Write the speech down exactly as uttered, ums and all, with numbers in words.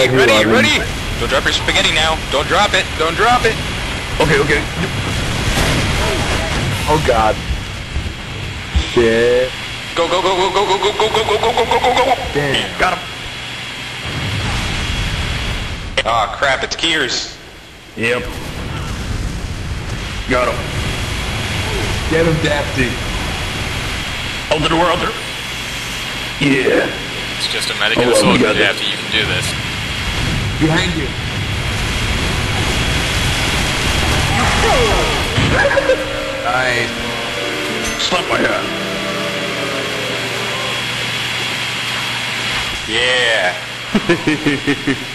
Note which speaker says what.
Speaker 1: ready, ready,
Speaker 2: eleven.
Speaker 1: ready. Don't drop your spaghetti now. Don't drop it. Don't drop it.
Speaker 2: Okay, okay. Oh god. Shit.
Speaker 1: Go, go, go, go, go, go, go, go, go, go, go, go, go, go, go.
Speaker 2: Damn. Got him.
Speaker 1: Aw, crap, it's Gears.
Speaker 2: Yep. Got him. Get him, Dapty. Hold the door, hold the door. Yeah.
Speaker 1: It's just a medic
Speaker 2: Oh,
Speaker 1: and a
Speaker 2: well, we
Speaker 1: soldier,
Speaker 2: got this.
Speaker 1: Dapty. You can do this.
Speaker 2: Behind you.
Speaker 1: Nice.
Speaker 2: Slap my hand.
Speaker 1: Yeah.